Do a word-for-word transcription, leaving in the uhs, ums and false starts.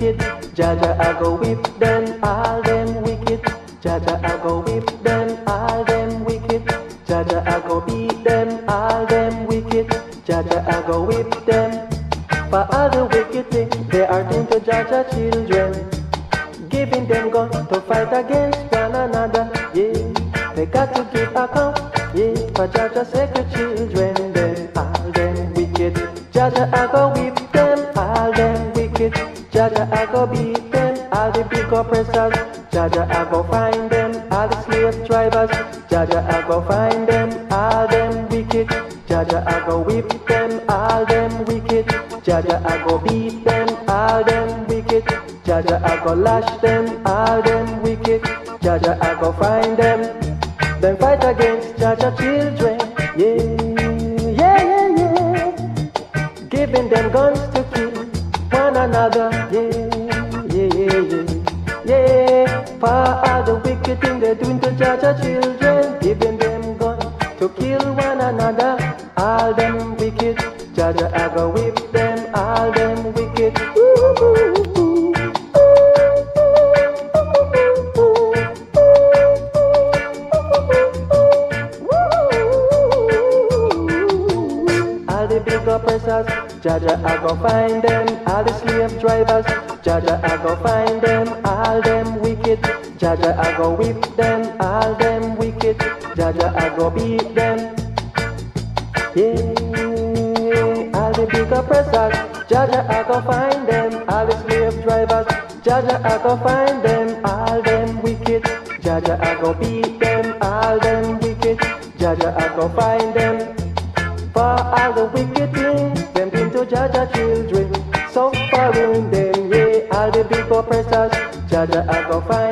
wicked, Jaja I go whip them, all them wicked, Jaja I go whip them, all them wicked, Jaja I go beat them, all them wicked, Jaja I go whip them. For all the wicked things they are doing to Jaja children, giving them guns to fight against one another. Yeah, they got to give account. Yeah, for Jaja sacred children, them all them wicked, Jaja I go whip them, all them wicked, Jaja I go beat them, all the big oppressors, Jaja I go find them, all the slave drivers, Jaja I go find them, all them wicked, Jaja I go whip them, all them wicked, Jaja I go beat them, all them wicked, Jaja I go lash them, all them wicked, Jaja I go find them, then fight against Jaja children. Yeah, yeah, yeah, yeah, giving them guns to kill one another. Yeah, yeah, yeah, yeah, for all the wicked things they're doing to Jaja children, giving them guns to kill one another. All them wicked, Jaja I go whip them, all them wicked. Ooh, all the big oppressors, Jaja I go find them, all the slave drivers, Jaja I go find them, all them wicked, Jaja I go whip them, all them wicked, Jaja I go beat them. Yeah, all the big oppressors, Jaja I go find them, all the slave drivers, Jaja I go find them, all them wicked, Jaja I go beat them, all them wicked, Jaja I go find them. For all the wicked things them doing to Jaja children, suffering them, yeah, all the big oppressors, Jaja I go find